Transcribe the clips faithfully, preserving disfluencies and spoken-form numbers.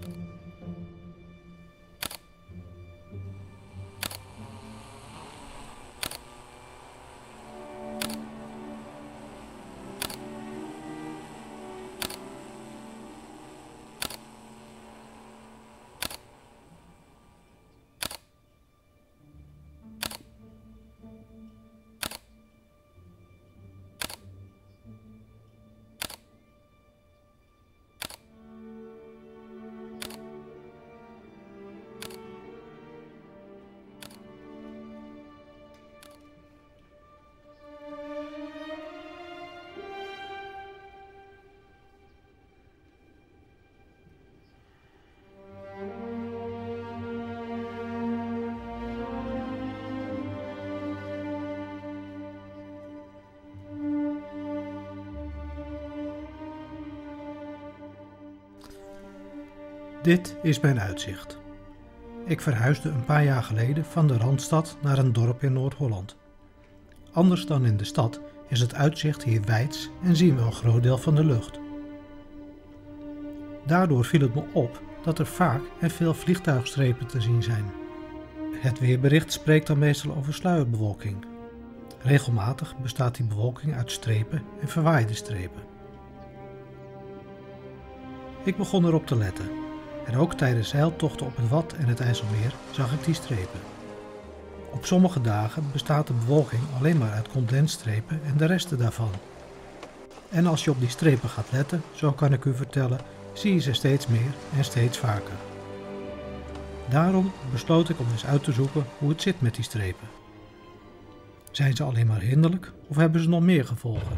Dit is mijn uitzicht. Ik verhuisde een paar jaar geleden van de Randstad naar een dorp in Noord-Holland. Anders dan in de stad is het uitzicht hier weids en zien we een groot deel van de lucht. Daardoor viel het me op dat er vaak en veel vliegtuigstrepen te zien zijn. Het weerbericht spreekt dan meestal over sluierbewolking. Regelmatig bestaat die bewolking uit strepen en verwaaide strepen. Ik begon erop te letten. En ook tijdens zeiltochten op het Wad en het IJsselmeer zag ik die strepen. Op sommige dagen bestaat de bewolking alleen maar uit condensstrepen en de resten daarvan. En als je op die strepen gaat letten, zo kan ik u vertellen, zie je ze steeds meer en steeds vaker. Daarom besloot ik om eens uit te zoeken hoe het zit met die strepen. Zijn ze alleen maar hinderlijk of hebben ze nog meer gevolgen?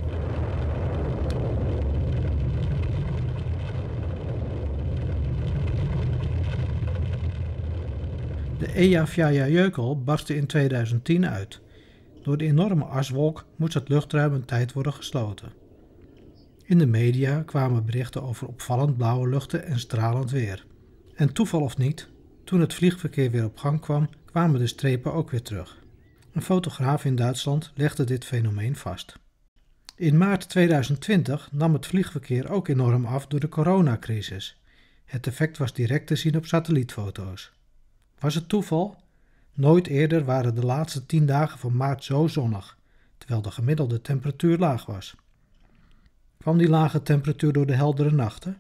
De Eyjafjallajökull barstte in tweeduizend tien uit. Door de enorme aswolk moest het luchtruim een tijd worden gesloten. In de media kwamen berichten over opvallend blauwe luchten en stralend weer. En toeval of niet, toen het vliegverkeer weer op gang kwam, kwamen de strepen ook weer terug. Een fotograaf in Duitsland legde dit fenomeen vast. In maart tweeduizend twintig nam het vliegverkeer ook enorm af door de coronacrisis. Het effect was direct te zien op satellietfoto's. Was het toeval? Nooit eerder waren de laatste tien dagen van maart zo zonnig, terwijl de gemiddelde temperatuur laag was. Kwam die lage temperatuur door de heldere nachten?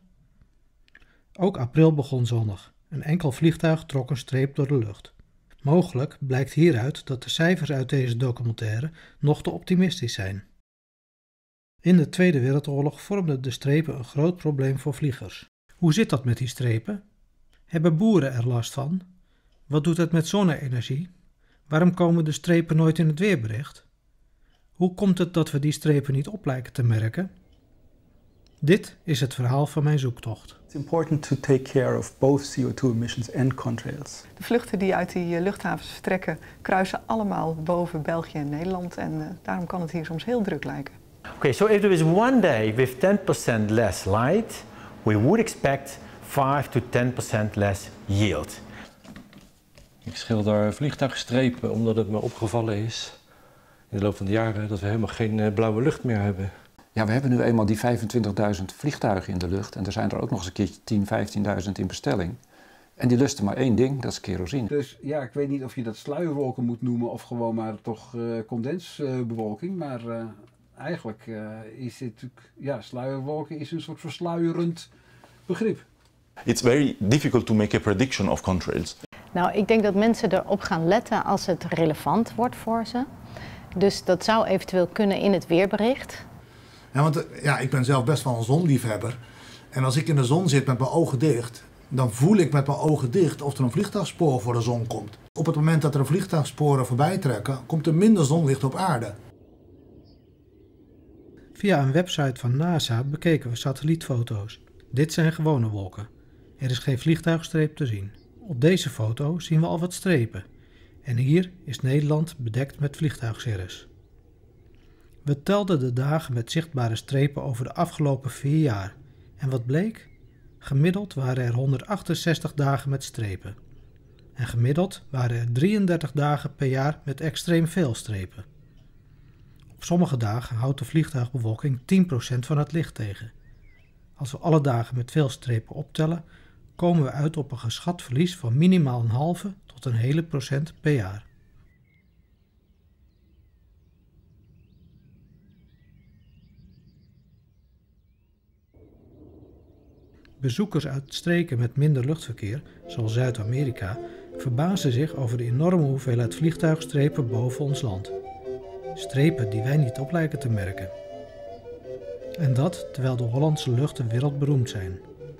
Ook april begon zonnig. Een enkel vliegtuig trok een streep door de lucht. Mogelijk blijkt hieruit dat de cijfers uit deze documentaire nog te optimistisch zijn. In de Tweede Wereldoorlog vormden de strepen een groot probleem voor vliegers. Hoe zit dat met die strepen? Hebben boeren er last van? Wat doet het met zonne-energie? Waarom komen de strepen nooit in het weerbericht? Hoe komt het dat we die strepen niet op lijken te merken? Dit is het verhaal van mijn zoektocht. It's important to take care of both C O two emissions and contrails. De vluchten die uit die luchthavens vertrekken kruisen allemaal boven België en Nederland en uh, daarom kan het hier soms heel druk lijken. Okay, so if there is one day with ten percent less light, we would expect five to ten percent less yield. Ik schilder vliegtuigstrepen omdat het me opgevallen is in de loop van de jaren dat we helemaal geen blauwe lucht meer hebben. Ja, we hebben nu eenmaal die vijfentwintigduizend vliegtuigen in de lucht en er zijn er ook nog eens een keertje tien, vijftienduizend in bestelling. En die lusten maar één ding, dat is kerosine. Dus ja, ik weet niet of je dat sluierwolken moet noemen of gewoon maar toch uh, condensbewolking, maar uh, eigenlijk uh, is dit natuurlijk, ja, sluierwolken is een soort versluierend begrip. It's very difficult to make a prediction of contrails. Nou, ik denk dat mensen erop gaan letten als het relevant wordt voor ze. Dus dat zou eventueel kunnen in het weerbericht. Ja, want ja, ik ben zelf best wel een zonliefhebber. En als ik in de zon zit met mijn ogen dicht, dan voel ik met mijn ogen dicht of er een vliegtuigspoor voor de zon komt. Op het moment dat er een vliegtuigsporen voorbij trekken, komt er minder zonlicht op aarde. Via een website van NASA bekeken we satellietfoto's. Dit zijn gewone wolken. Er is geen vliegtuigstreep te zien. Op deze foto zien we al wat strepen. En hier is Nederland bedekt met vliegtuigcirrus. We telden de dagen met zichtbare strepen over de afgelopen vier jaar. En wat bleek? Gemiddeld waren er honderdachtenzestig dagen met strepen. En gemiddeld waren er drieëndertig dagen per jaar met extreem veel strepen. Op sommige dagen houdt de vliegtuigbewolking tien procent van het licht tegen. Als we alle dagen met veel strepen optellen, komen we uit op een geschat verlies van minimaal een halve tot een hele procent per jaar. Bezoekers uit streken met minder luchtverkeer, zoals Zuid-Amerika, verbazen zich over de enorme hoeveelheid vliegtuigstrepen boven ons land. Strepen die wij niet op lijken te merken. En dat terwijl de Hollandse luchten wereldberoemd zijn.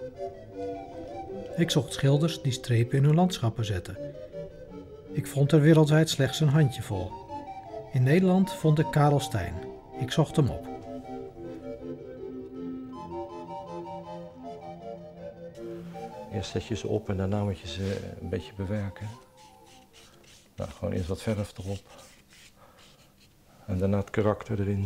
Ik zocht schilders die strepen in hun landschappen zetten. Ik vond er wereldwijd slechts een handjevol. In Nederland vond ik Karel Stijn. Ik zocht hem op. Eerst zet je ze op en daarna moet je ze een beetje bewerken. Nou, gewoon eerst wat verf erop. En daarna het karakter erin.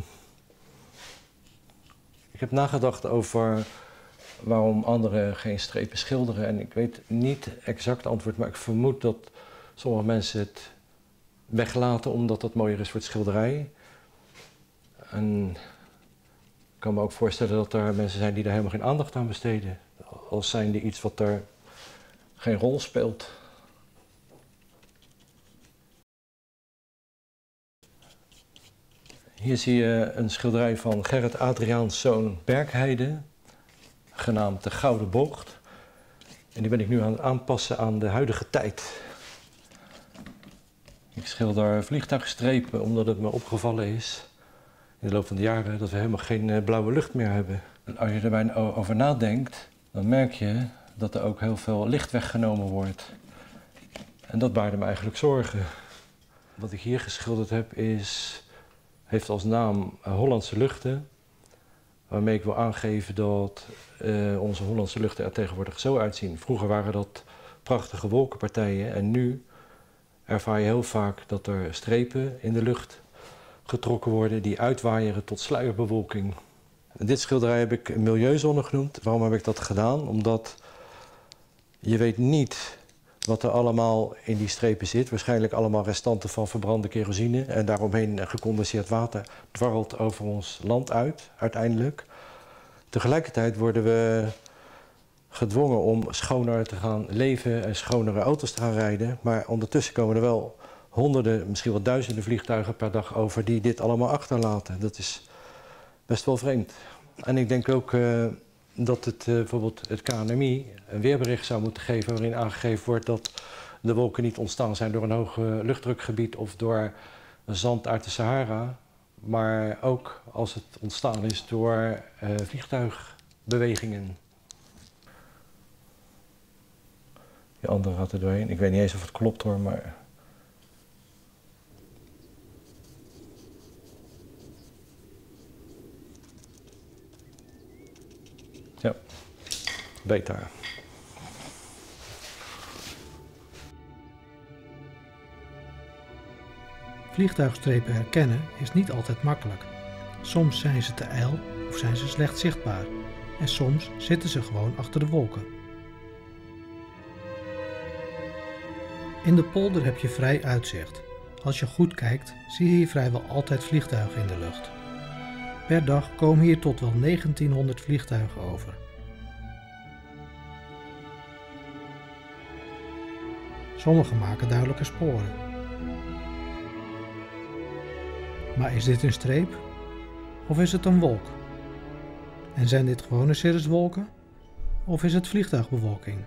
Ik heb nagedacht over waarom anderen geen strepen schilderen. En ik weet niet exact het antwoord, maar ik vermoed dat sommige mensen het weglaten omdat dat mooier is voor het schilderij. En ik kan me ook voorstellen dat er mensen zijn die daar helemaal geen aandacht aan besteden. Als zijnde iets wat er geen rol speelt. Hier zie je een schilderij van Gerrit Adriaanszoon Berkheide, genaamd De Gouden Bocht. En die ben ik nu aan het aanpassen aan de huidige tijd. Ik schilder vliegtuigstrepen omdat het me opgevallen is in de loop van de jaren dat we helemaal geen blauwe lucht meer hebben. En als je er bijna over nadenkt, dan merk je dat er ook heel veel licht weggenomen wordt. En dat baarde me eigenlijk zorgen. Wat ik hier geschilderd heb is, heeft als naam Hollandse luchten. Waarmee ik wil aangeven dat uh, onze Hollandse luchten er tegenwoordig zo uitzien. Vroeger waren dat prachtige wolkenpartijen en nu ervaar je heel vaak dat er strepen in de lucht getrokken worden die uitwaaieren tot sluierbewolking. Dit schilderij heb ik milieuzone genoemd. Waarom heb ik dat gedaan? Omdat je weet niet wat er allemaal in die strepen zit. Waarschijnlijk allemaal restanten van verbrande kerosine. En daaromheen gecondenseerd water dwarrelt over ons land uit, uiteindelijk. Tegelijkertijd worden we gedwongen om schoner te gaan leven en schonere auto's te gaan rijden. Maar ondertussen komen er wel honderden, misschien wel duizenden vliegtuigen per dag over die dit allemaal achterlaten. Dat is best wel vreemd. En ik denk ook uh, dat het, uh, bijvoorbeeld het K N M I een weerbericht zou moeten geven waarin aangegeven wordt dat de wolken niet ontstaan zijn door een hoog uh, luchtdrukgebied of door zand uit de Sahara, maar ook als het ontstaan is door uh, vliegtuigbewegingen. Die andere gaat er doorheen. Ik weet niet eens of het klopt hoor, maar... Ja, beter. Vliegtuigstrepen herkennen is niet altijd makkelijk. Soms zijn ze te ijl of zijn ze slecht zichtbaar. En soms zitten ze gewoon achter de wolken. In de polder heb je vrij uitzicht. Als je goed kijkt, zie je hier vrijwel altijd vliegtuigen in de lucht. Per dag komen hier tot wel negentienhonderd vliegtuigen over. Sommige maken duidelijke sporen. Maar is dit een streep? Of is het een wolk? En zijn dit gewone cirruswolken? Of is het vliegtuigbewolking?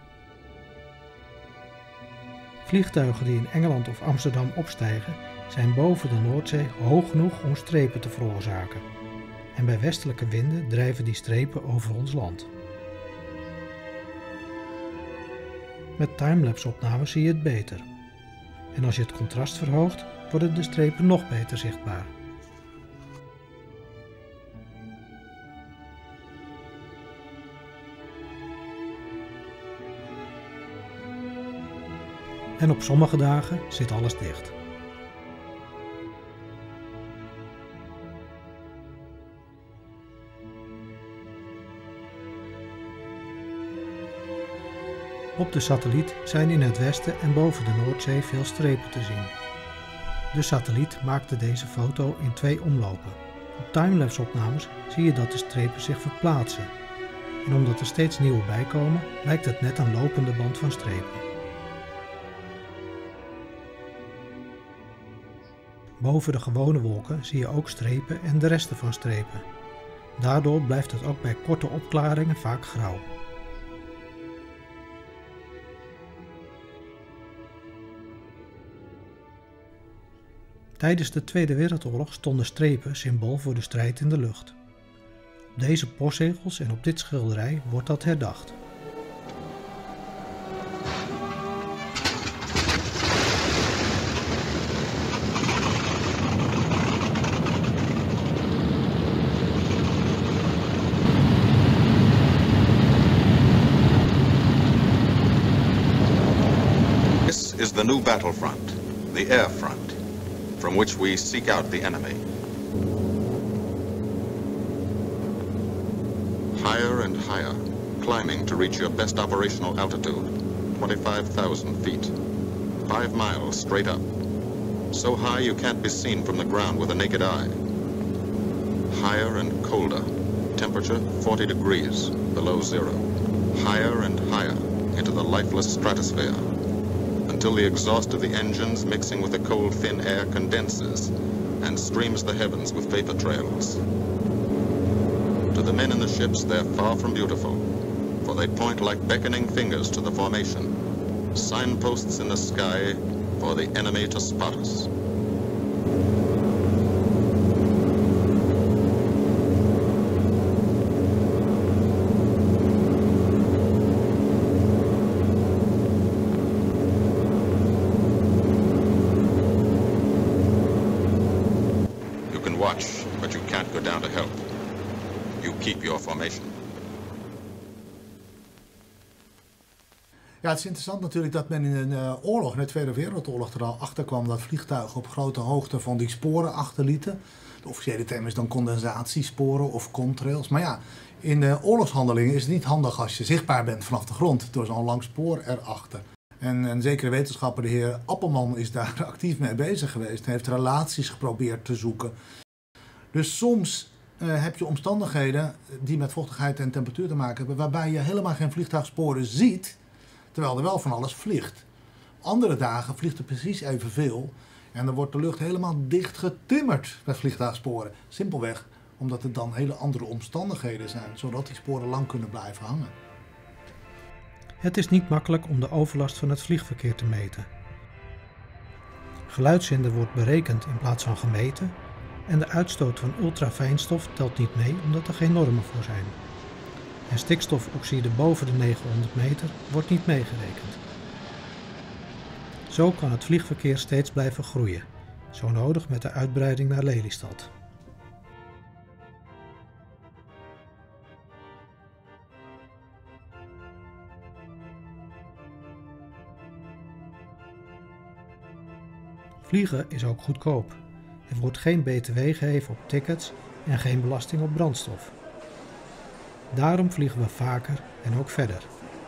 Vliegtuigen die in Engeland of Amsterdam opstijgen zijn boven de Noordzee hoog genoeg om strepen te veroorzaken. En bij westelijke winden drijven die strepen over ons land. Met timelapse opnames zie je het beter. En als je het contrast verhoogt, worden de strepen nog beter zichtbaar. En op sommige dagen zit alles dicht. Op de satelliet zijn in het westen en boven de Noordzee veel strepen te zien. De satelliet maakte deze foto in twee omlopen. Op timelapse opnames zie je dat de strepen zich verplaatsen. En omdat er steeds nieuwe bijkomen, lijkt het net een lopende band van strepen. Boven de gewone wolken zie je ook strepen en de resten van strepen. Daardoor blijft het ook bij korte opklaringen vaak grauw. Tijdens de Tweede Wereldoorlog stonden strepen symbool voor de strijd in de lucht. Op deze postzegels en op dit schilderij wordt dat herdacht. This is the new battlefront, the air front, from which we seek out the enemy. Higher and higher, climbing to reach your best operational altitude, twenty-five thousand feet. Five miles straight up. So high you can't be seen from the ground with a naked eye. Higher and colder, temperature forty degrees below zero. Higher and higher into the lifeless stratosphere, until the exhaust of the engines mixing with the cold thin air condenses and streams the heavens with vapor trails. To the men in the ships, they're far from beautiful, for they point like beckoning fingers to the formation, signposts in the sky for the enemy to spot us. You can watch, but you can't go down to help. You keep your formation. Ja, het is interessant natuurlijk dat men in een uh, oorlog, in de Tweede Wereldoorlog, er al achter kwam dat vliegtuigen op grote hoogte van die sporen achterlieten. De officiële term is dan condensatiesporen of contrails. Maar ja, in de oorlogshandelingen is het niet handig als je zichtbaar bent vanaf de grond door zo'n lang spoor erachter. En een zekere wetenschapper, de heer Appelman, is daar actief mee bezig geweest en heeft relaties geprobeerd te zoeken. Dus soms uh, heb je omstandigheden die met vochtigheid en temperatuur te maken hebben, waarbij je helemaal geen vliegtuigsporen ziet, terwijl er wel van alles vliegt. Andere dagen vliegt er precies evenveel en dan wordt de lucht helemaal dicht getimmerd met vliegtuigsporen. Simpelweg omdat het dan hele andere omstandigheden zijn, zodat die sporen lang kunnen blijven hangen. Het is niet makkelijk om de overlast van het vliegverkeer te meten. Geluidshinder wordt berekend in plaats van gemeten en de uitstoot van ultrafijnstof telt niet mee omdat er geen normen voor zijn. En stikstofoxide boven de negenhonderd meter wordt niet meegerekend. Zo kan het vliegverkeer steeds blijven groeien, zo nodig met de uitbreiding naar Lelystad. Vliegen is ook goedkoop. Er wordt geen B T W geheven op tickets en geen belasting op brandstof. Daarom vliegen we vaker en ook verder.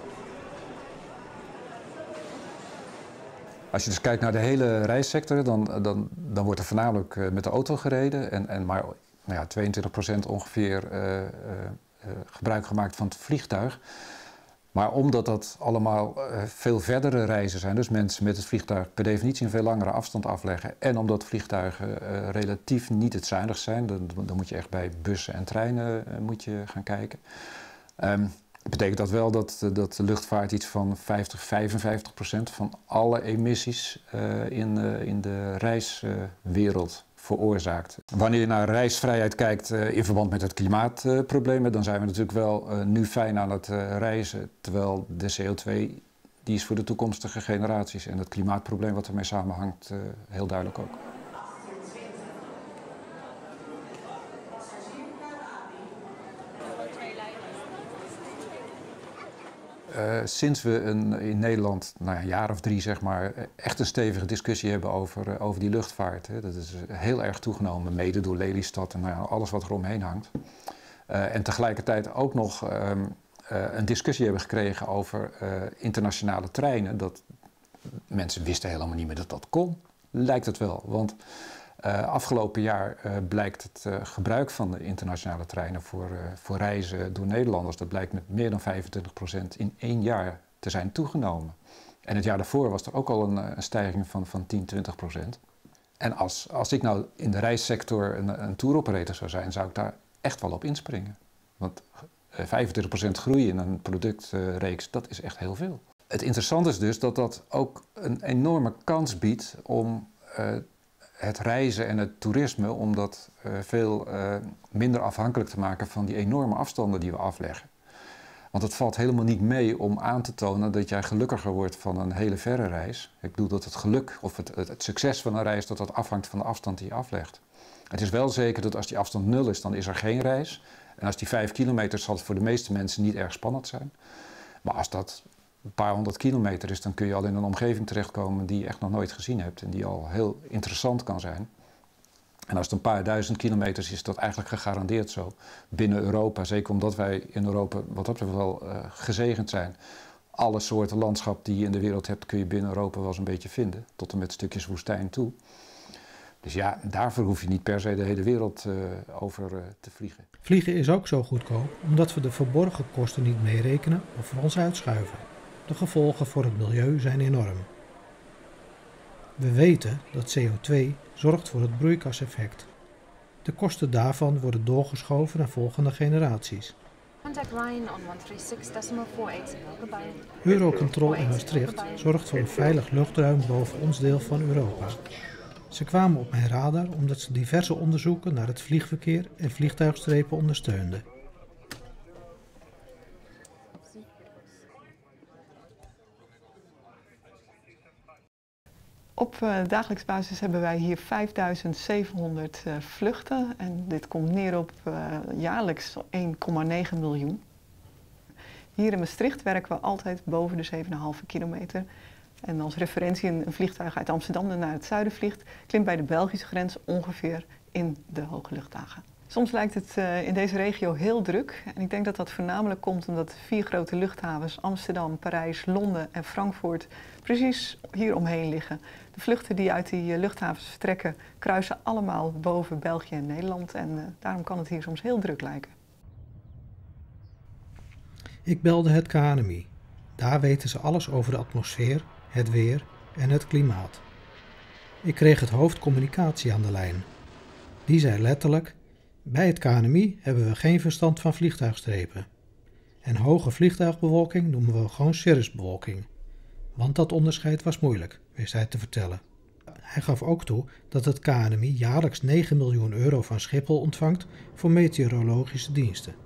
Als je dus kijkt naar de hele reissector, dan, dan, dan wordt er voornamelijk met de auto gereden en, en maar nou ja, tweeëntwintig procent ongeveer uh, uh, gebruik gemaakt van het vliegtuig. Maar omdat dat allemaal uh, veel verdere reizen zijn, dus mensen met het vliegtuig per definitie een veel langere afstand afleggen, en omdat vliegtuigen uh, relatief niet het zuinigst zijn, dan, dan moet je echt bij bussen en treinen uh, moet je gaan kijken. Um, betekent dat wel dat, dat de luchtvaart iets van vijftig, vijfenvijftig procent van alle emissies uh, in, uh, in de reiswereld uh, veroorzaakt. Wanneer je naar reisvrijheid kijkt uh, in verband met het klimaatprobleem, uh, dan zijn we natuurlijk wel uh, nu fijn aan het uh, reizen, terwijl de C O twee die is voor de toekomstige generaties en het klimaatprobleem wat ermee samenhangt uh, heel duidelijk ook. Uh, sinds we een, in Nederland nou ja, een jaar of drie zeg maar, echt een stevige discussie hebben over, uh, over die luchtvaart. Hè. Dat is heel erg toegenomen, mede door Lelystad en nou ja, alles wat er omheen hangt. Uh, en tegelijkertijd ook nog um, uh, een discussie hebben gekregen over uh, internationale treinen. Dat mensen wisten helemaal niet meer dat dat kon, lijkt het wel. Want Uh, afgelopen jaar uh, blijkt het uh, gebruik van de internationale treinen voor, uh, voor reizen door Nederlanders, dat blijkt met meer dan vijfentwintig procent in één jaar te zijn toegenomen. En het jaar daarvoor was er ook al een, een stijging van, van tien, twintig procent. En als, als ik nou in de reissector een, een touroperator zou zijn, zou ik daar echt wel op inspringen. Want uh, vijfentwintig procent groei in een productreeks, uh, dat is echt heel veel. Het interessante is dus dat dat ook een enorme kans biedt om uh, het reizen en het toerisme, om dat uh, veel uh, minder afhankelijk te maken van die enorme afstanden die we afleggen. Want het valt helemaal niet mee om aan te tonen dat jij gelukkiger wordt van een hele verre reis. Ik bedoel dat het geluk of het, het, het succes van een reis, dat dat afhangt van de afstand die je aflegt. Het is wel zeker dat als die afstand nul is, dan is er geen reis. En als die vijf kilometer zal het voor de meeste mensen niet erg spannend zijn. Maar als dat een paar honderd kilometer is, dan kun je al in een omgeving terechtkomen die je echt nog nooit gezien hebt en die al heel interessant kan zijn. En als het een paar duizend kilometers is, is dat eigenlijk gegarandeerd zo binnen Europa. Zeker omdat wij in Europa wat dat betreft wel uh, gezegend zijn. Alle soorten landschap die je in de wereld hebt, kun je binnen Europa wel eens een beetje vinden. Tot en met stukjes woestijn toe. Dus ja, daarvoor hoef je niet per se de hele wereld uh, over uh, te vliegen. Vliegen is ook zo goedkoop omdat we de verborgen kosten niet meerekenen of voor ons uitschuiven. De gevolgen voor het milieu zijn enorm. We weten dat C O twee zorgt voor het broeikaseffect. De kosten daarvan worden doorgeschoven naar volgende generaties. Eurocontrol in Maastricht zorgt voor een veilig luchtruim boven ons deel van Europa. Ze kwamen op mijn radar omdat ze diverse onderzoeken naar het vliegverkeer en vliegtuigstrepen ondersteunden. Op uh, dagelijks basis hebben wij hier vijfduizend zevenhonderd uh, vluchten en dit komt neer op uh, jaarlijks één komma negen miljoen. Hier in Maastricht werken we altijd boven de zeven komma vijf kilometer. En als referentie een vliegtuig uit Amsterdam dat naar het zuiden vliegt, klimt bij de Belgische grens ongeveer in de hoge luchtdagen. Soms lijkt het uh, in deze regio heel druk en ik denk dat dat voornamelijk komt omdat de vier grote luchthavens Amsterdam, Parijs, Londen en Frankfurt precies hier omheen liggen. De vluchten die uit die uh, luchthavens vertrekken kruisen allemaal boven België en Nederland en uh, daarom kan het hier soms heel druk lijken. Ik belde het K N M I. Daar weten ze alles over de atmosfeer, het weer en het klimaat. Ik kreeg het hoofd communicatie aan de lijn. Die zei letterlijk: bij het K N M I hebben we geen verstand van vliegtuigstrepen. En hoge vliegtuigbewolking noemen we gewoon cirrusbewolking. Want dat onderscheid was moeilijk, wist hij te vertellen. Hij gaf ook toe dat het K N M I jaarlijks negen miljoen euro van Schiphol ontvangt voor meteorologische diensten.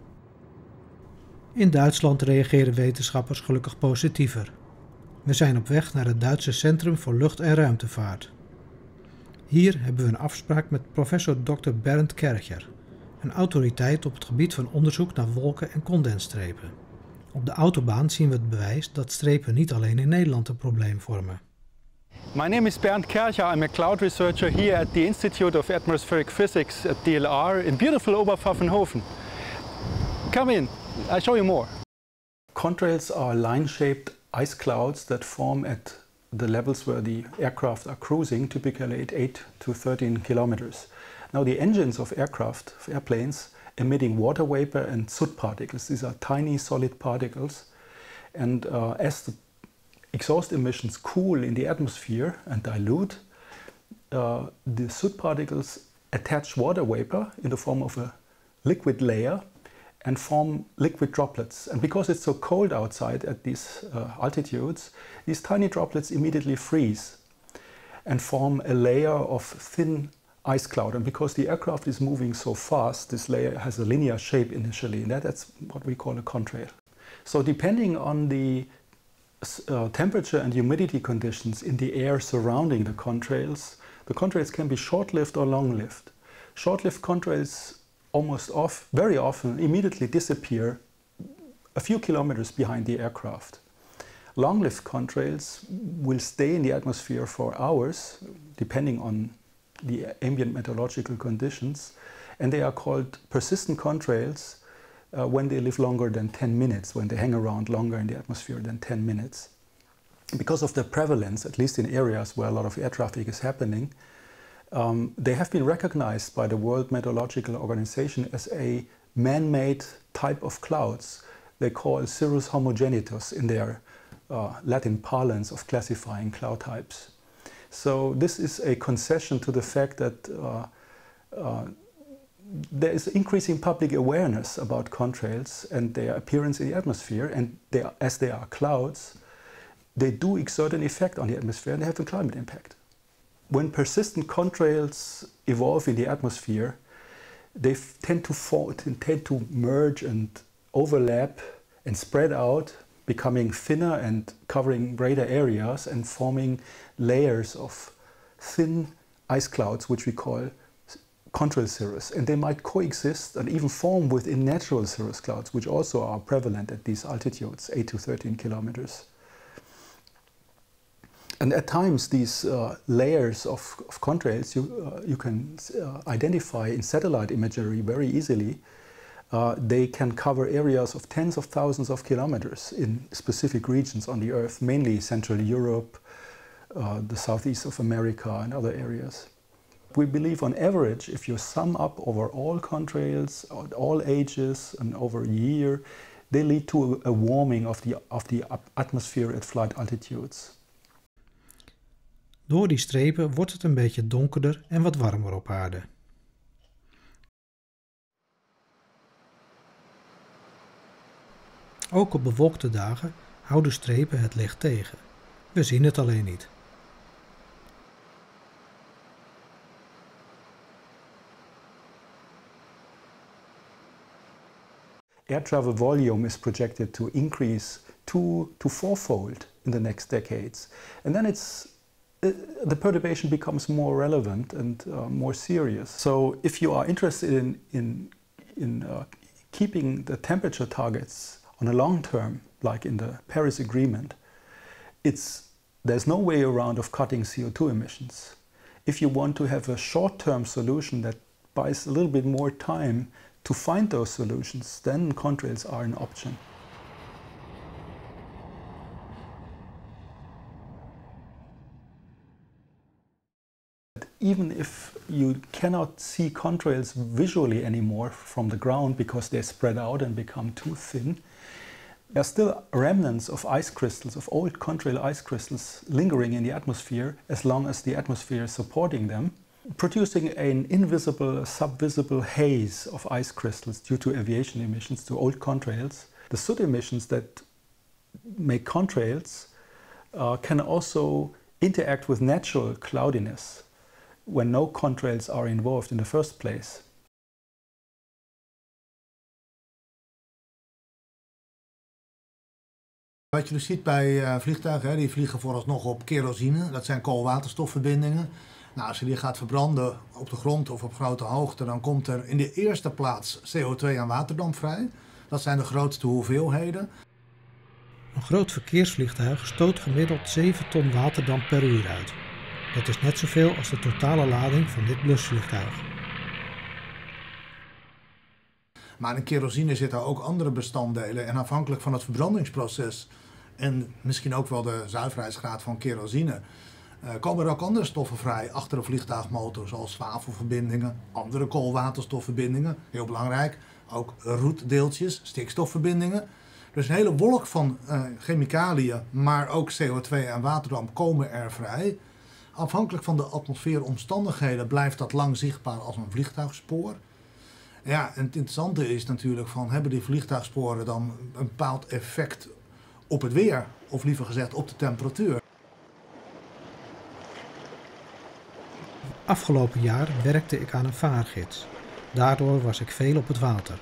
In Duitsland reageren wetenschappers gelukkig positiever. We zijn op weg naar het Duitse Centrum voor Lucht- en Ruimtevaart. Hier hebben we een afspraak met professor dokter Bernd Kercher, een autoriteit op het gebied van onderzoek naar wolken en condensstrepen. Op de autobaan zien we het bewijs dat strepen niet alleen in Nederland een probleem vormen. My name is Bernd Kercher. I'm a cloud researcher here at the Institute of Atmospheric Physics at D L R in beautiful Oberpfaffenhofen. Come in, I'll show you more. Contrails are line-shaped ice clouds that form at the levels where the aircraft are cruising, typically at eight to thirteen kilometers. Now the engines of aircraft, of airplanes, emitting water vapor and soot particles. These are tiny solid particles. And uh, as the exhaust emissions cool in the atmosphere and dilute, uh, the soot particles attach water vapor in the form of a liquid layer and form liquid droplets. And because it's so cold outside at these uh, altitudes, these tiny droplets immediately freeze and form a layer of thin ice cloud. And because the aircraft is moving so fast, this layer has a linear shape initially, and that, that's what we call a contrail. So depending on the uh, temperature and humidity conditions in the air surrounding the contrails, the contrails can be short-lived or long-lived. Short-lived contrails almost off, very often immediately disappear a few kilometers behind the aircraft. Long-lived contrails will stay in the atmosphere for hours, depending on the ambient meteorological conditions, and they are called persistent contrails uh, when they live longer than ten minutes, when they hang around longer in the atmosphere than ten minutes. Because of their prevalence, at least in areas where a lot of air traffic is happening, Um, they have been recognized by the World Meteorological Organization as a man-made type of clouds they call cirrus homogenitus in their uh, Latin parlance of classifying cloud types. So this is a concession to the fact that uh, uh, there is increasing public awareness about contrails and their appearance in the atmosphere, and they are, as they are clouds, they do exert an effect on the atmosphere and they have a climate impact. When persistent contrails evolve in the atmosphere, they tend to fall, tend to merge and overlap and spread out, becoming thinner and covering greater areas and forming layers of thin ice clouds, which we call contrail cirrus. And they might coexist and even form within natural cirrus clouds, which also are prevalent at these altitudes, eight to thirteen kilometers. And at times, these uh, layers of, of contrails you, uh, you can uh, identify in satellite imagery very easily. Uh, they can cover areas of tens of thousands of kilometers in specific regions on the Earth, mainly Central Europe, uh, the southeast of America and other areas. We believe on average, if you sum up over all contrails, all ages and over a year, they lead to a warming of the, of the atmosphere at flight altitudes. Door die strepen wordt het een beetje donkerder en wat warmer op aarde. Ook op bewolkte dagen houden strepen het licht tegen. We zien het alleen niet. Air travel volume is projected to increase two to fourfold in the next decades. And then it's Uh, the perturbation becomes more relevant and uh, more serious. So if you are interested in, in, in uh, keeping the temperature targets on a long term, like in the Paris Agreement, it's, there's no way around of cutting C O two emissions. If you want to have a short-term solution that buys a little bit more time to find those solutions, then contrails are an option. Even if you cannot see contrails visually anymore from the ground because they spread out and become too thin, there are still remnants of ice crystals, of old contrail ice crystals lingering in the atmosphere as long as the atmosphere is supporting them, producing an invisible, subvisible haze of ice crystals due to aviation emissions to old contrails. The soot emissions that make contrails uh, can also interact with natural cloudiness when no contrails are involved in the first place. Wat je dus ziet bij uh, vliegtuigen, hè, die vliegen vooralsnog op kerosine. Dat zijn koolwaterstofverbindingen. Nou, als je die gaat verbranden op de grond of op grote hoogte, dan komt er in de eerste plaats C O twee en waterdamp vrij. Dat zijn de grootste hoeveelheden. Een groot verkeersvliegtuig stoot gemiddeld zeven ton waterdamp per uur uit. Dat is net zoveel als de totale lading van dit blusvliegtuig. Maar in kerosine zitten ook andere bestanddelen en afhankelijk van het verbrandingsproces en misschien ook wel de zuiverheidsgraad van kerosine, uh, komen er ook andere stoffen vrij achter een vliegtuigmotor, zoals zwavelverbindingen, andere koolwaterstofverbindingen, heel belangrijk, ook roetdeeltjes, stikstofverbindingen. Dus een hele wolk van uh, chemicaliën, maar ook C O twee en waterdamp komen er vrij. Afhankelijk van de atmosfeeromstandigheden blijft dat lang zichtbaar als een vliegtuigspoor. Ja, en het interessante is natuurlijk van, hebben die vliegtuigsporen dan een bepaald effect op het weer, of liever gezegd op de temperatuur? Afgelopen jaar werkte ik aan een vaargids. Daardoor was ik veel op het water.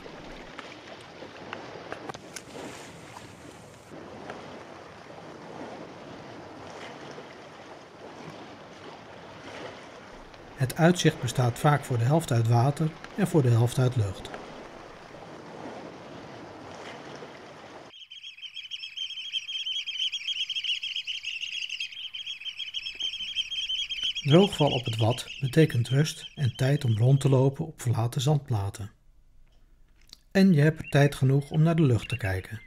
Het uitzicht bestaat vaak voor de helft uit water en voor de helft uit lucht. Droogval op het wad betekent rust en tijd om rond te lopen op verlaten zandplaten. En je hebt er tijd genoeg om naar de lucht te kijken.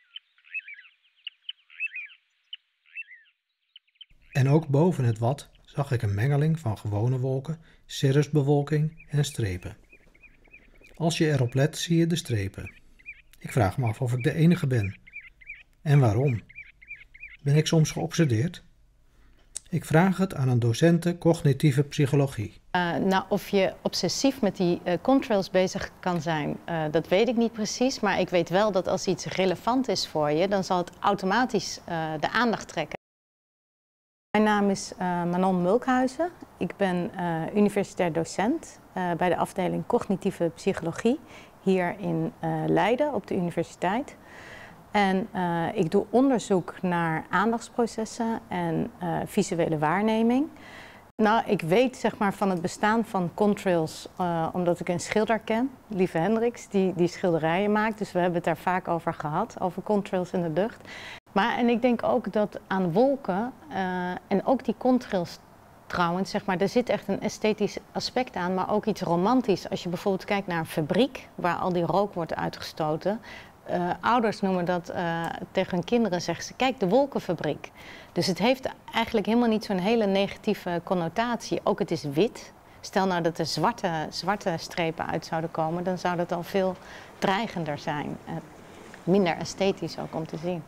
En ook boven het wad zag ik een mengeling van gewone wolken, cirrusbewolking en strepen. Als je erop let, zie je de strepen. Ik vraag me af of ik de enige ben. En waarom? Ben ik soms geobsedeerd? Ik vraag het aan een docente cognitieve psychologie. Uh, nou, of je obsessief met die uh, contrails bezig kan zijn, uh, dat weet ik niet precies. Maar ik weet wel dat als iets relevant is voor je, dan zal het automatisch uh, de aandacht trekken. Mijn naam is uh, Manon Mulkhuizen. Ik ben uh, universitair docent uh, bij de afdeling cognitieve psychologie hier in uh, Leiden op de universiteit. En uh, ik doe onderzoek naar aandachtsprocessen en uh, visuele waarneming. Nou, ik weet zeg maar, van het bestaan van contrails uh, omdat ik een schilder ken, Lieve Hendricks, die, die schilderijen maakt. Dus we hebben het daar vaak over gehad, over contrails in de lucht. Maar en ik denk ook dat aan wolken uh, en ook die contrails trouwens, zeg maar, er zit echt een esthetisch aspect aan, maar ook iets romantisch. Als je bijvoorbeeld kijkt naar een fabriek waar al die rook wordt uitgestoten. Uh, ouders noemen dat uh, tegen hun kinderen, zeggen ze, kijk de wolkenfabriek. Dus het heeft eigenlijk helemaal niet zo'n hele negatieve connotatie. Ook het is wit. Stel nou dat er zwarte, zwarte strepen uit zouden komen, dan zou dat al veel dreigender zijn. Uh, minder esthetisch ook om te zien.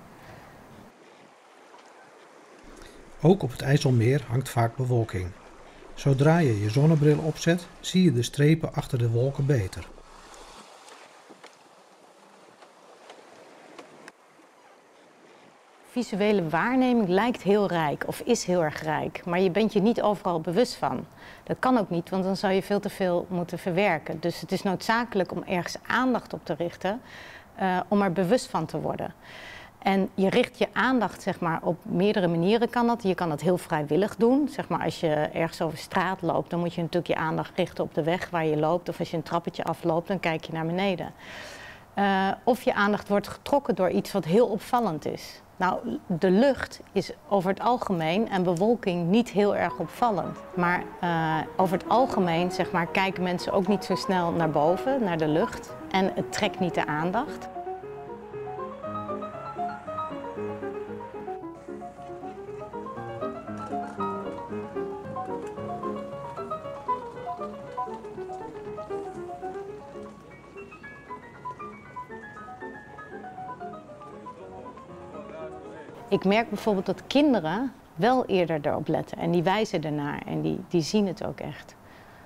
Ook op het IJsselmeer hangt vaak bewolking. Zodra je je zonnebril opzet, zie je de strepen achter de wolken beter. Visuele waarneming lijkt heel rijk of is heel erg rijk, maar je bent je niet overal bewust van. Dat kan ook niet, want dan zou je veel te veel moeten verwerken. Dus het is noodzakelijk om ergens aandacht op te richten, uh, om er bewust van te worden. En je richt je aandacht zeg maar, op meerdere manieren kan dat. Je kan het heel vrijwillig doen. Zeg maar, als je ergens over straat loopt, dan moet je natuurlijk je aandacht richten op de weg waar je loopt. Of als je een trappetje afloopt, dan kijk je naar beneden. Uh, of je aandacht wordt getrokken door iets wat heel opvallend is. Nou, de lucht is over het algemeen en bewolking niet heel erg opvallend. Maar uh, over het algemeen zeg maar, kijken mensen ook niet zo snel naar boven, naar de lucht. En het trekt niet de aandacht. Ik merk bijvoorbeeld dat kinderen wel eerder erop letten en die wijzen ernaar en die, die zien het ook echt.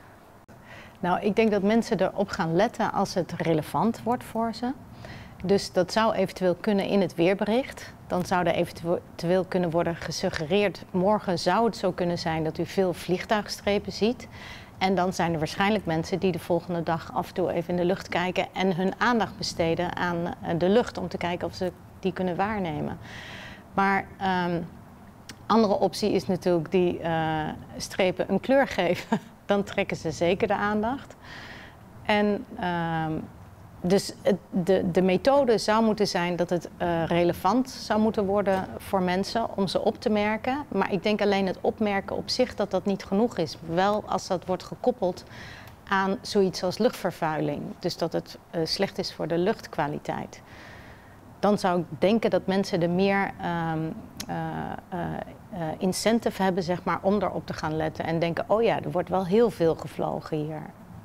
Nou, ik denk dat mensen erop gaan letten als het relevant wordt voor ze. Dus dat zou eventueel kunnen in het weerbericht. Dan zou er eventueel kunnen worden gesuggereerd, morgen zou het zo kunnen zijn dat u veel vliegtuigstrepen ziet. En dan zijn er waarschijnlijk mensen die de volgende dag af en toe even in de lucht kijken en hun aandacht besteden aan de lucht om te kijken of ze die kunnen waarnemen. Maar um, andere optie is natuurlijk die uh, strepen een kleur geven. Dan trekken ze zeker de aandacht. En um, dus het, de, de methode zou moeten zijn dat het uh, relevant zou moeten worden voor mensen om ze op te merken. Maar ik denk alleen het opmerken op zich dat dat niet genoeg is. Wel als dat wordt gekoppeld aan zoiets als luchtvervuiling. Dus dat het uh, slecht is voor de luchtkwaliteit. Dan zou ik denken dat mensen er meer um, uh, uh, uh, incentive hebben zeg maar, om erop te gaan letten. En denken, oh ja, er wordt wel heel veel gevlogen hier.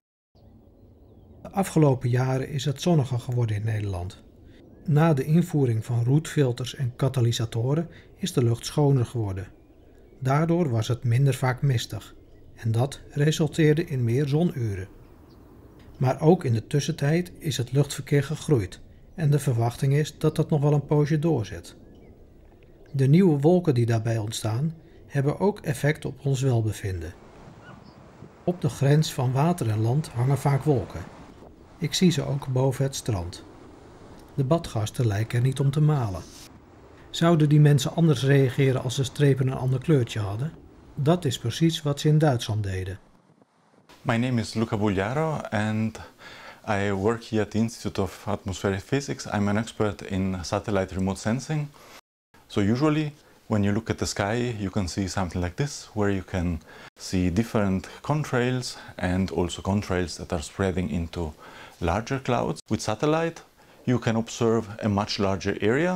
De afgelopen jaren is het zonniger geworden in Nederland. Na de invoering van roetfilters en katalysatoren is de lucht schoner geworden. Daardoor was het minder vaak mistig. En dat resulteerde in meer zonuren. Maar ook in de tussentijd is het luchtverkeer gegroeid. En de verwachting is dat dat nog wel een poosje doorzet. De nieuwe wolken die daarbij ontstaan, hebben ook effect op ons welbevinden. Op de grens van water en land hangen vaak wolken. Ik zie ze ook boven het strand. De badgasten lijken er niet om te malen. Zouden die mensen anders reageren als de strepen een ander kleurtje hadden? Dat is precies wat ze in Duitsland deden. My name is Luca Bugliaro and I work here at the Institute of Atmospheric Physics. I'm an expert in satellite remote sensing. So usually when you look at the sky you can see something like this, where you can see different contrails and also contrails that are spreading into larger clouds. With satellite you can observe a much larger area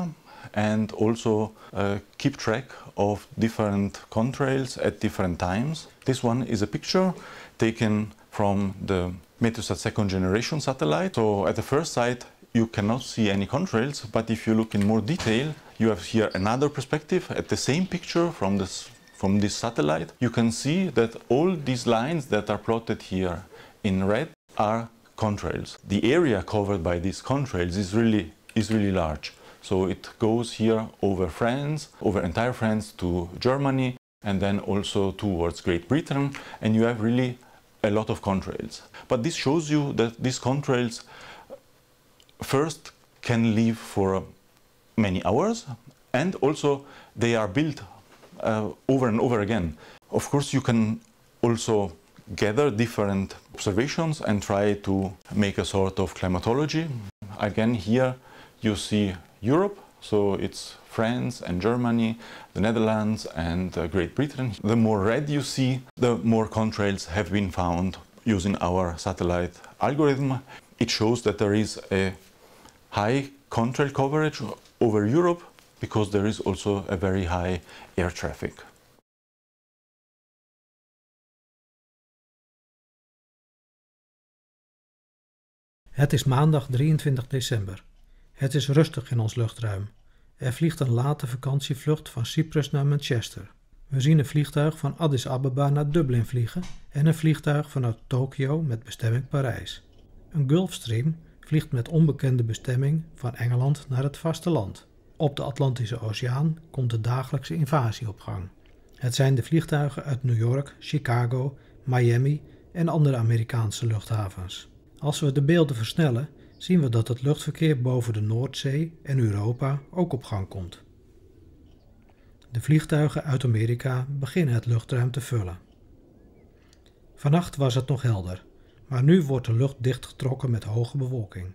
and also uh, keep track of different contrails at different times. This one is a picture taken from the Meteosat second generation satellite. So at the first sight you cannot see any contrails, but if you look in more detail, you have here another perspective at the same picture from this, from this satellite. You can see that all these lines that are plotted here in red are contrails. The area covered by these contrails is really, is really large. So it goes here over France, over entire France to Germany, and then also towards Great Britain, and you have really a lot of contrails. But this shows you that these contrails first can live for many hours, and also they are built uh, over and over again. Of course, you can also gather different observations and try to make a sort of climatology. Again, here you see Europe, so it's France and Germany, the Netherlands and uh, Great Britain. The more red you see, the more contrails have been found using our satellite algorithm. It shows that there is a high contrail coverage over Europe because there is also a very high air traffic. Het is maandag drieëntwintig december. Het is rustig in ons luchtruim. Er vliegt een late vakantievlucht van Cyprus naar Manchester. We zien een vliegtuig van Addis Ababa naar Dublin vliegen en een vliegtuig vanuit Tokio met bestemming Parijs. Een Gulfstream vliegt met onbekende bestemming van Engeland naar het vasteland. Op de Atlantische Oceaan komt de dagelijkse invasie op gang. Het zijn de vliegtuigen uit New York, Chicago, Miami en andere Amerikaanse luchthavens. Als we de beelden versnellen, zien we dat het luchtverkeer boven de Noordzee en Europa ook op gang komt. De vliegtuigen uit Amerika beginnen het luchtruim te vullen. Vannacht was het nog helder, maar nu wordt de lucht dichtgetrokken met hoge bewolking.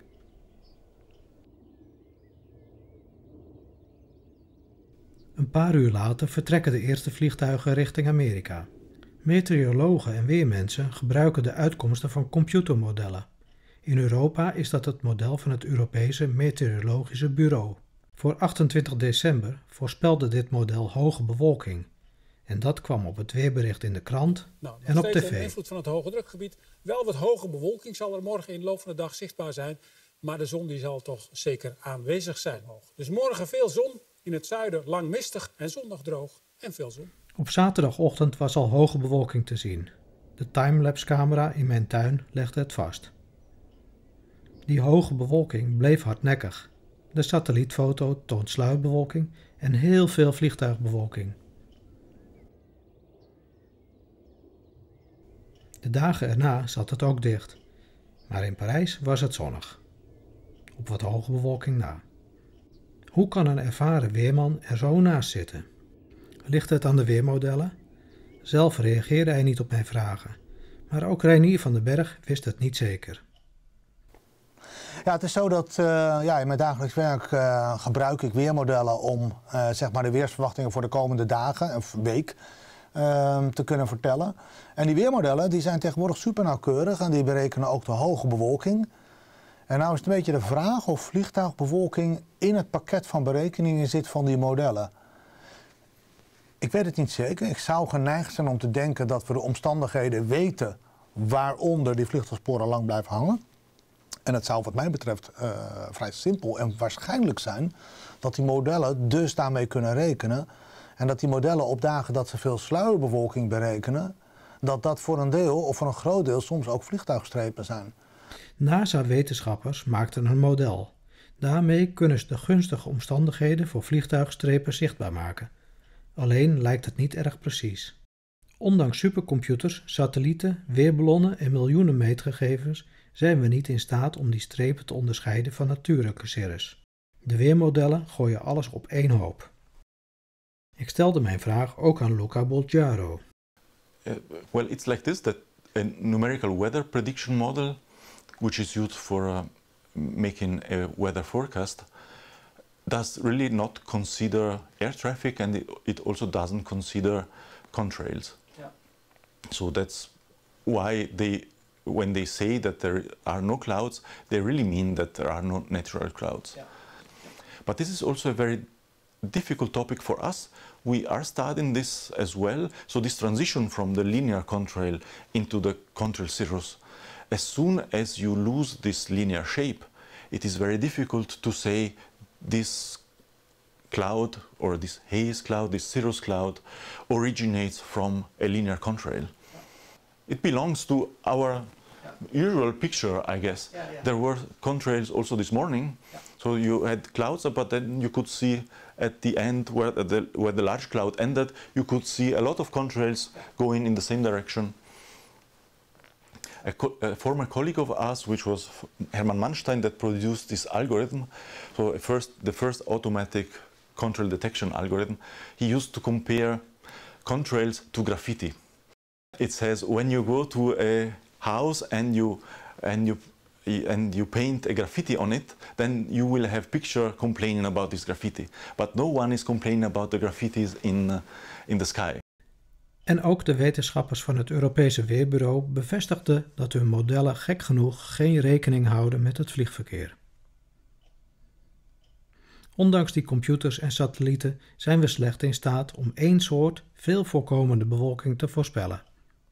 Een paar uur later vertrekken de eerste vliegtuigen richting Amerika. Meteorologen en weermensen gebruiken de uitkomsten van computermodellen. In Europa is dat het model van het Europese Meteorologische Bureau. Voor achtentwintig december voorspelde dit model hoge bewolking. En dat kwam op het weerbericht in de krant nou, en op tv. De invloed van het hoge drukgebied. Wel wat hoge bewolking zal er morgen in de loop van de dag zichtbaar zijn. Maar de zon die zal toch zeker aanwezig zijn. Dus morgen veel zon, in het zuiden lang mistig en zondag droog en veel zon. Op zaterdagochtend was al hoge bewolking te zien. De timelapse-camera in mijn tuin legde het vast. Die hoge bewolking bleef hardnekkig. De satellietfoto toont sluitbewolking en heel veel vliegtuigbewolking. De dagen erna zat het ook dicht, maar in Parijs was het zonnig. Op wat hoge bewolking na. Hoe kan een ervaren weerman er zo naast zitten? Ligt het aan de weermodellen? Zelf reageerde hij niet op mijn vragen, maar ook Reinier van den Berg wist het niet zeker. Ja, het is zo dat uh, ja, in mijn dagelijks werk uh, gebruik ik weermodellen om uh, zeg maar de weersverwachtingen voor de komende dagen of week uh, te kunnen vertellen. En die weermodellen die zijn tegenwoordig super nauwkeurig en die berekenen ook de hoge bewolking. En nou is het een beetje de vraag of vliegtuigbewolking in het pakket van berekeningen zit van die modellen. Ik weet het niet zeker. Ik zou geneigd zijn om te denken dat we de omstandigheden weten waaronder die vliegtuigsporen lang blijven hangen. En het zou wat mij betreft uh, vrij simpel en waarschijnlijk zijn dat die modellen dus daarmee kunnen rekenen. En dat die modellen op dagen dat ze veel sluierbewolking berekenen, dat dat voor een deel of voor een groot deel soms ook vliegtuigstrepen zijn. NASA-wetenschappers maakten een model. Daarmee kunnen ze de gunstige omstandigheden voor vliegtuigstrepen zichtbaar maken. Alleen lijkt het niet erg precies. Ondanks supercomputers, satellieten, weerballonnen en miljoenen meetgegevens zijn we niet in staat om die strepen te onderscheiden van natuurlijke cirrus. De weermodellen gooien alles op één hoop. Ik stelde mijn vraag ook aan Luca Bolgiaro. Uh, well, it's like this, that a numerical weather prediction model, which is used for uh, making a weather forecast, does really not consider air traffic, and it, it also doesn't consider contrails. Yeah. So that's why they, when they say that there are no clouds, they really mean that there are no natural clouds. Yeah. But this is also a very difficult topic for us. We are studying this as well. So this transition from the linear contrail into the contrail cirrus, as soon as you lose this linear shape, it is very difficult to say this cloud or this haze cloud, this cirrus cloud, originates from a linear contrail. It belongs to our usual picture, I guess. Yeah, yeah. There were contrails also this morning, yeah. So you had clouds, but then you could see at the end where the, where the large cloud ended, you could see a lot of contrails going in the same direction. A, co a former colleague of us, which was Hermann Mannstein, that produced this algorithm, so first, the first automatic contrail detection algorithm, he used to compare contrails to graffiti. It says when you go to a house and you and you and you paint a graffiti on it, then you will have picture complaining about this graffiti. But no one is complaining about the graffitis in uh, in the sky. En ook de wetenschappers van het Europese Weerbureau bevestigden dat hun modellen gek genoeg geen rekening houden met het vliegverkeer. Ondanks die computers en satellieten zijn we slecht in staat om één soort veel voorkomende bewolking te voorspellen.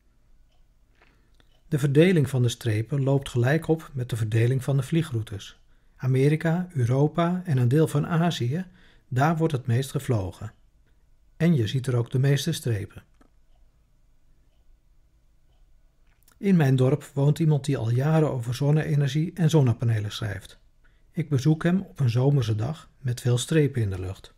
De verdeling van de strepen loopt gelijk op met de verdeling van de vliegroutes. Amerika, Europa en een deel van Azië, daar wordt het meest gevlogen. En je ziet er ook de meeste strepen. In mijn dorp woont iemand die al jaren over zonne-energie en zonnepanelen schrijft. Ik bezoek hem op een zomerse dag met veel strepen in de lucht.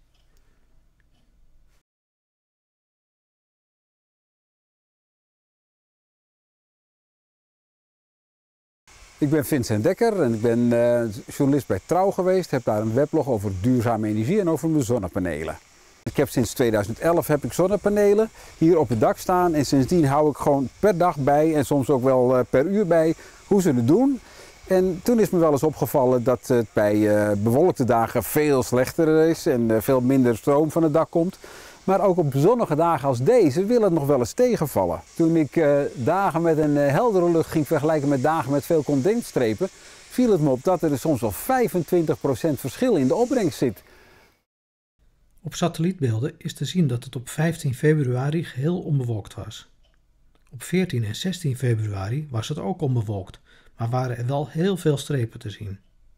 Ik ben Vincent Dekker en ik ben uh, journalist bij Trouw geweest. Heb daar een weblog over duurzame energie en over mijn zonnepanelen. Ik heb sinds tweeduizend elf heb ik zonnepanelen hier op het dak staan en sindsdien hou ik gewoon per dag bij en soms ook wel uh, per uur bij hoe ze het doen. En toen is me wel eens opgevallen dat het bij uh, bewolkte dagen veel slechter is en uh, veel minder stroom van het dak komt. Maar ook op zonnige dagen als deze wil het nog wel eens tegenvallen. Toen ik uh, dagen met een uh, heldere lucht ging vergelijken met dagen met veel condensstrepen, viel het me op dat er soms wel vijfentwintig procent verschil in de opbrengst zit. Op satellietbeelden is te zien dat het op vijftien februari geheel onbewolkt was. Op veertien en zestien februari was het ook onbewolkt, maar waren er wel heel veel strepen te zien.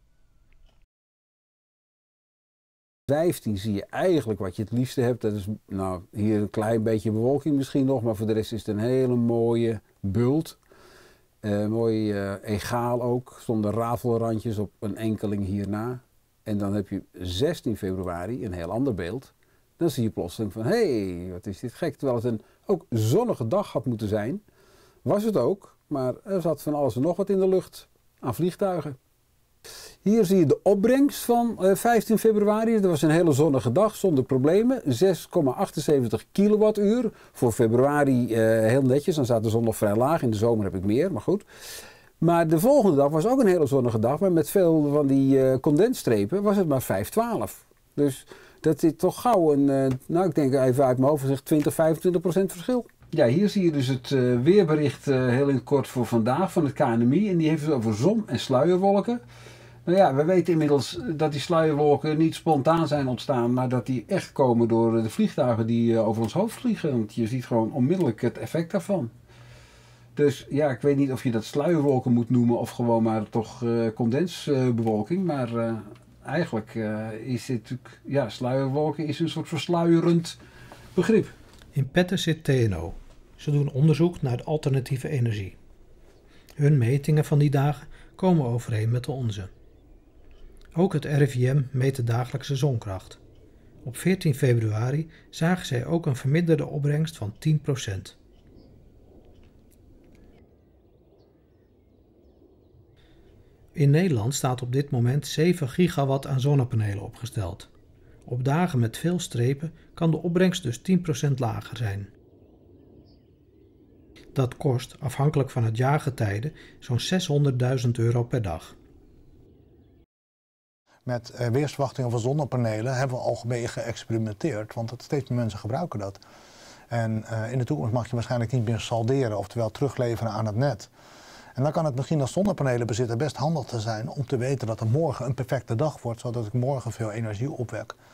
vijftien zie je eigenlijk wat je het liefste hebt. Dat is nou, hier een klein beetje bewolking misschien nog, maar voor de rest is het een hele mooie bult. Uh, mooi uh, egaal ook, zonder rafelrandjes op een enkeling hierna. En dan heb je zestien februari een heel ander beeld. Dan zie je plotseling van, hé, hey, wat is dit gek. Terwijl het een ook zonnige dag had moeten zijn, was het ook. Maar er zat van alles en nog wat in de lucht aan vliegtuigen. Hier zie je de opbrengst van uh, vijftien februari. Dat was een hele zonnige dag zonder problemen. zes komma achtenzeventig kilowattuur. Voor februari uh, heel netjes, dan staat de zon nog vrij laag. In de zomer heb ik meer, maar goed. Maar de volgende dag was ook een hele zonnige dag. Maar met veel van die uh, condensstrepen was het maar vijf twaalf. Dus dat is toch gauw een, uh, nou ik denk even uit mijn hoofd gezegd, twintig, vijfentwintig procent verschil. Ja, hier zie je dus het uh, weerbericht uh, heel in het kort voor vandaag van het K N M I. En die heeft het over zon- en sluierwolken. Nou ja, we weten inmiddels dat die sluierwolken niet spontaan zijn ontstaan, maar dat die echt komen door de vliegtuigen die uh, over ons hoofd vliegen. Want je ziet gewoon onmiddellijk het effect daarvan. Dus ja, ik weet niet of je dat sluierwolken moet noemen of gewoon maar toch uh, condensbewolking. Maar uh, eigenlijk uh, is dit natuurlijk, ja, sluierwolken is een soort versluierend begrip. In Petten zit T N O. Ze doen onderzoek naar de alternatieve energie. Hun metingen van die dagen komen overeen met de onze. Ook het R I V M meet de dagelijkse zonkracht. Op veertien februari zagen zij ook een verminderde opbrengst van tien procent. In Nederland staat op dit moment zeven gigawatt aan zonnepanelen opgesteld. Op dagen met veel strepen kan de opbrengst dus tien procent lager zijn. Dat kost, afhankelijk van het jaargetijde, zo'n zeshonderdduizend euro per dag. Met uh, weersverwachtingen van zonnepanelen hebben we al mee geëxperimenteerd, want steeds meer mensen gebruiken dat. En uh, in de toekomst mag je waarschijnlijk niet meer salderen, oftewel terugleveren aan het net. En dan kan het misschien als zonnepanelenbezitter best handig te zijn om te weten dat er morgen een perfecte dag wordt, zodat ik morgen veel energie opwek.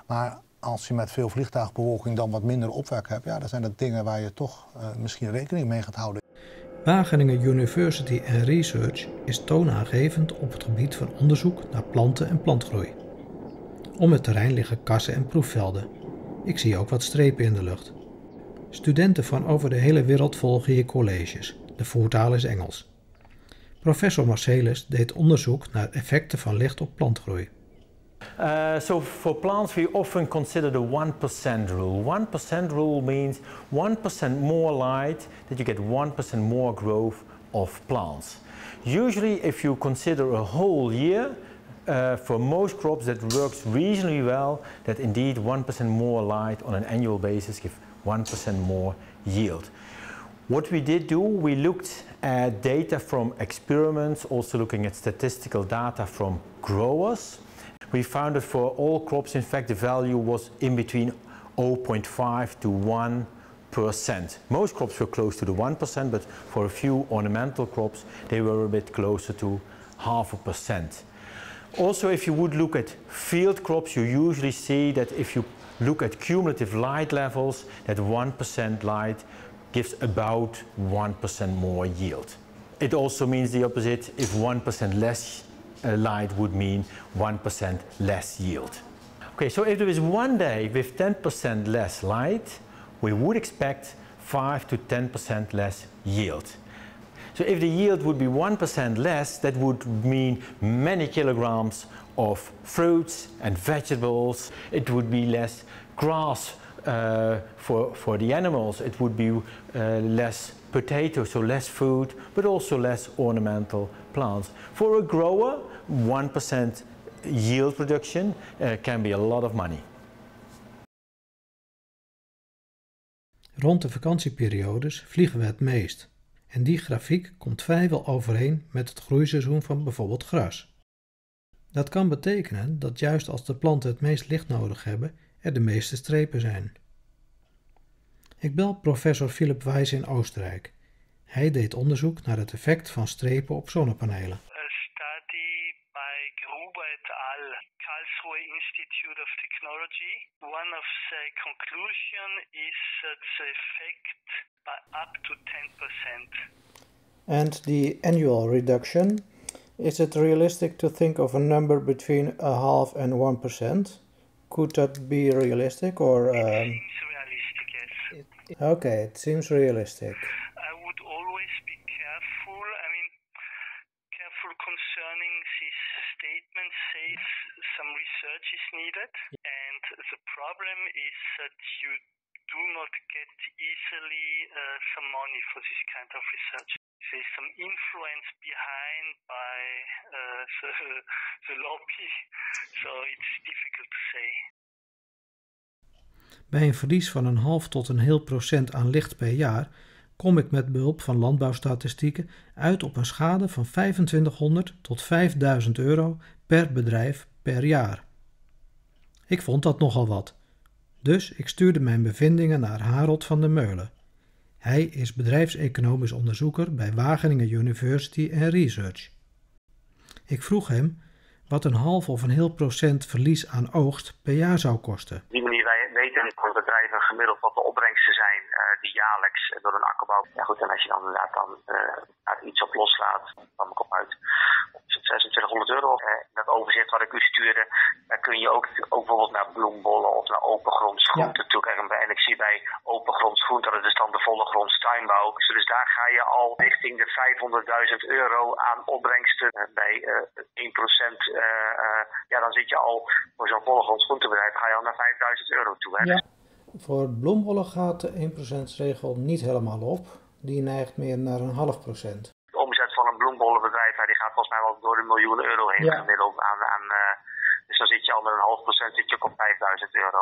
Maar als je met veel vliegtuigbewolking dan wat minder opwek hebt, ja, dan zijn dat dingen waar je toch uh, misschien rekening mee gaat houden. Wageningen University and Research is toonaangevend op het gebied van onderzoek naar planten en plantgroei. Om het terrein liggen kassen en proefvelden. Ik zie ook wat strepen in de lucht. Studenten van over de hele wereld volgen hier colleges. De voertaal is Engels. Professor Marcellus deed onderzoek naar effecten van licht op plantgroei. Uh, so for plants we often consider the one percent rule. one percent rule means one percent more light that you get one percent more growth of plants. Usually if you consider a whole year, uh, for most crops that works reasonably well, that indeed one percent more light on an annual basis gives one percent more yield. What we did do, we looked at data from experiments, also looking at statistical data from growers. We found that for all crops, in fact, the value was in between zero point five to one percent. Most crops were close to the one percent, but for a few ornamental crops, they were a bit closer to half a percent. Also, if you would look at field crops, you usually see that if you look at cumulative light levels, that one percent light gives about one percent more yield. It also means the opposite. If one percent less uh, light would mean one percent less yield. Okay, so if there is one day with ten percent less light, we would expect five to ten percent less yield. So if the yield would be one percent less, that would mean many kilograms of fruits and vegetables. It would be less grass uh, for, for the animals. It would be uh, less potatoes, so less food, but also less ornamental plants. For a grower, one percent yield production uh, can be a lot of money. Rond de vakantieperiodes vliegen we het meest. En die grafiek komt vrijwel overeen met het groeiseizoen van bijvoorbeeld gras. Dat kan betekenen dat juist als de planten het meest licht nodig hebben, er de meeste strepen zijn. Ik bel professor Philipp Weiss in Oostenrijk. Hij deed onderzoek naar het effect van strepen op zonnepanelen. A study by Gruber et al. Karlsruhe Institute of Technology. One of the conclusion is that the effect by up to ten percent. And the annual reduction, is it realistic to think of a number between a half and one percent? Could that be realistic or? Um... It seems realistic, yes. It, okay, it seems realistic. I would always be careful. I mean, careful concerning this statement says some research is needed, and the problem is that you do not get easily uh, some money for this kind of research. There's some influence behind by uh, the, the lobby, so it's difficult to say. Bij een verlies van een half tot een heel procent aan licht per jaar kom ik met behulp van landbouwstatistieken uit op een schade van vijfentwintighonderd tot vijfduizend euro per bedrijf per jaar. Ik vond dat nogal wat, dus ik stuurde mijn bevindingen naar Harold van der Meulen. Hij is bedrijfseconomisch onderzoeker bij Wageningen University and Research. Ik vroeg hem wat een half of een heel procent verlies aan oogst per jaar zou kosten. Op die manier wij weten voor bedrijven gemiddeld wat de opbrengsten zijn uh, die jaarlijks uh, door een akkerbouw. Ja goed, en als je dan inderdaad dan uh, iets op loslaat, dan kwam ik op uit op zesentwintighonderd euro. Uh, dat overzicht wat ik u stuurde, daar kun je ook, ook bijvoorbeeld naar bloembollen of naar opengrondsgroenten ja. toekijken. En ik zie bij opengrondsgroenten, dat is dan de volle gronds tuinbouw. Dus daar ga je al richting de vijfhonderdduizend euro aan opbrengsten. Uh, bij uh, één procent, uh, uh, ja dan zit je al voor zo'n volle gronds groentebedrijf ga je al naar vijfduizend euro toe. Hè? Ja. Voor bloembollen gaat de één procent regel niet helemaal op. Die neigt meer naar een half procent. De omzet van een bloembollenbedrijf die gaat volgens mij wel door de miljoen euro heen ja. gemiddeld. Aan, aan, uh, dus dan zit je al met een half procent zit je op vijfduizend euro.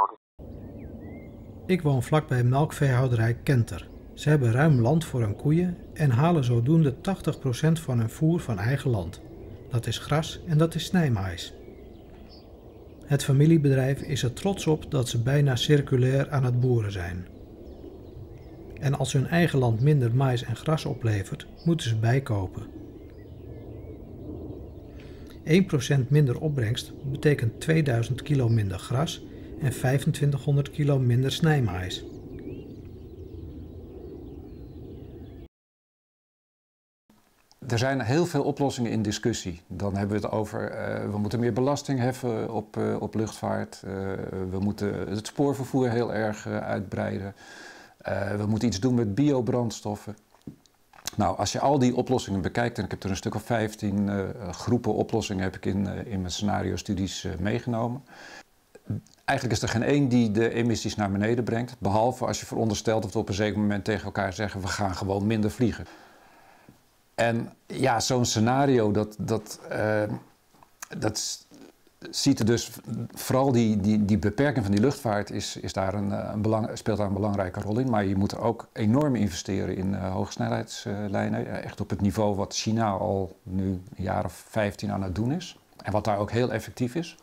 Ik woon vlakbij melkveehouderij Kenter. Ze hebben ruim land voor hun koeien en halen zodoende tachtig procent van hun voer van eigen land. Dat is gras en dat is snijmais. Het familiebedrijf is er trots op dat ze bijna circulair aan het boeren zijn. En als hun eigen land minder mais en gras oplevert, moeten ze bijkopen. één procent minder opbrengst betekent tweeduizend kilo minder gras en vijfentwintighonderd kilo minder snijmais. Er zijn heel veel oplossingen in discussie. Dan hebben we het over, uh, we moeten meer belasting heffen op, uh, op luchtvaart. Uh, we moeten het spoorvervoer heel erg uh, uitbreiden. Uh, we moeten iets doen met biobrandstoffen. Nou, als je al die oplossingen bekijkt, en ik heb er een stuk of vijftien uh, groepen oplossingen heb ik in, uh, in mijn scenario-studies uh, meegenomen. Eigenlijk is er geen één die de emissies naar beneden brengt, behalve als je veronderstelt dat we op een zeker moment tegen elkaar zeggen, we gaan gewoon minder vliegen. En ja, zo'n scenario, dat, dat, uh, dat ziet er dus, vooral die, die, die beperking van die luchtvaart is, is daar een, een belang, speelt daar een belangrijke rol in. Maar je moet er ook enorm investeren in uh, hogesnelheidslijnen. Uh, echt op het niveau wat China al nu een jaar of vijftien aan het doen is. En wat daar ook heel effectief is.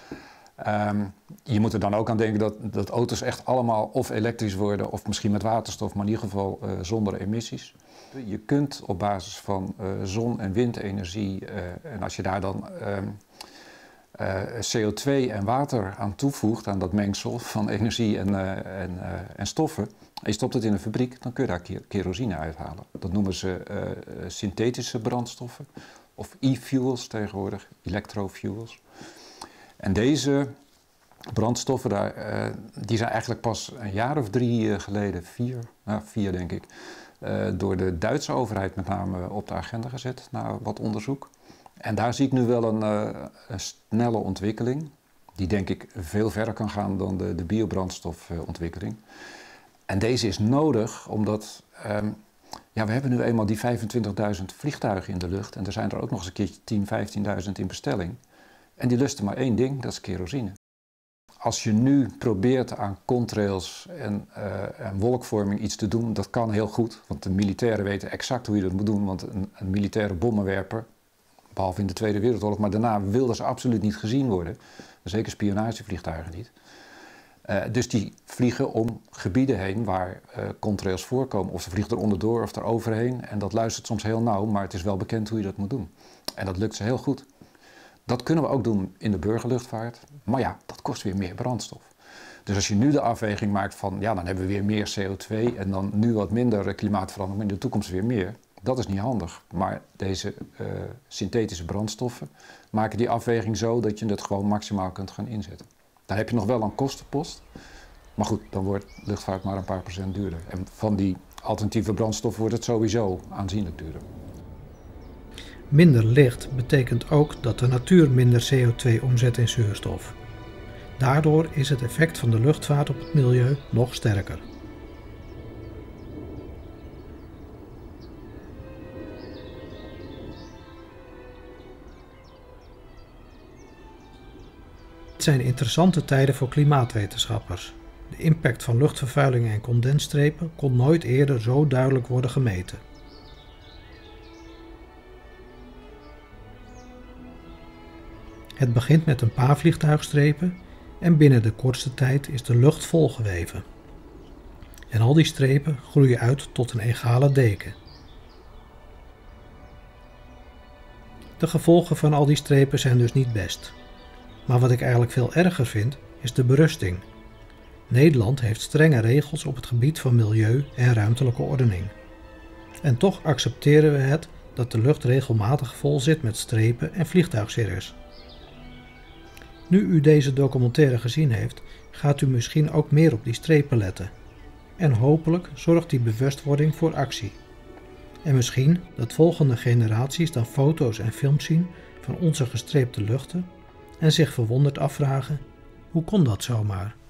Um, je moet er dan ook aan denken dat, dat auto's echt allemaal of elektrisch worden of misschien met waterstof, maar in ieder geval uh, zonder emissies. Je kunt op basis van uh, zon- en windenergie, uh, en als je daar dan uh, uh, C O twee en water aan toevoegt, aan dat mengsel van energie en, uh, en, uh, en stoffen, en je stopt het in een fabriek, dan kun je daar kerosine uithalen. Dat noemen ze uh, synthetische brandstoffen of e-fuels tegenwoordig, electrofuels. En deze brandstoffen, daar, uh, die zijn eigenlijk pas een jaar of drie uh, geleden, vier, nou, vier denk ik, uh, door de Duitse overheid met name op de agenda gezet, na wat onderzoek. En daar zie ik nu wel een, uh, een snelle ontwikkeling, die denk ik veel verder kan gaan dan de, de biobrandstofontwikkeling. En deze is nodig omdat, um, ja, we hebben nu eenmaal die vijfentwintigduizend vliegtuigen in de lucht en er zijn er ook nog eens een keertje tien, vijftienduizend in bestelling. En die lusten maar één ding, dat is kerosine. Als je nu probeert aan contrails en, uh, en wolkvorming iets te doen, dat kan heel goed. Want de militairen weten exact hoe je dat moet doen. Want een, een militaire bommenwerper, behalve in de Tweede Wereldoorlog, maar daarna wilden ze absoluut niet gezien worden. Zeker spionagevliegtuigen niet. Uh, dus die vliegen om gebieden heen waar uh, contrails voorkomen. Of ze vliegen er onderdoor of er overheen. En dat luistert soms heel nauw, maar het is wel bekend hoe je dat moet doen. En dat lukt ze heel goed. Dat kunnen we ook doen in de burgerluchtvaart, maar ja, dat kost weer meer brandstof. Dus als je nu de afweging maakt van, ja, dan hebben we weer meer C O twee en dan nu wat minder klimaatverandering, maar in de toekomst weer meer, dat is niet handig. Maar deze uh, synthetische brandstoffen maken die afweging zo dat je het gewoon maximaal kunt gaan inzetten. Dan heb je nog wel een kostenpost, maar goed, dan wordt luchtvaart maar een paar procent duurder. En van die alternatieve brandstof wordt het sowieso aanzienlijk duurder. Minder licht betekent ook dat de natuur minder C O twee omzet in zuurstof. Daardoor is het effect van de luchtvaart op het milieu nog sterker. Het zijn interessante tijden voor klimaatwetenschappers. De impact van luchtvervuiling en condensstrepen kon nooit eerder zo duidelijk worden gemeten. Het begint met een paar vliegtuigstrepen en binnen de kortste tijd is de lucht volgeweven. En al die strepen groeien uit tot een egale deken. De gevolgen van al die strepen zijn dus niet best. Maar wat ik eigenlijk veel erger vind, is de berusting. Nederland heeft strenge regels op het gebied van milieu en ruimtelijke ordening. En toch accepteren we het dat de lucht regelmatig vol zit met strepen en vliegtuigcirrus. Nu u deze documentaire gezien heeft, gaat u misschien ook meer op die strepen letten. En hopelijk zorgt die bewustwording voor actie. En misschien dat volgende generaties dan foto's en films zien van onze gestreepte luchten en zich verwonderd afvragen, hoe kon dat zomaar?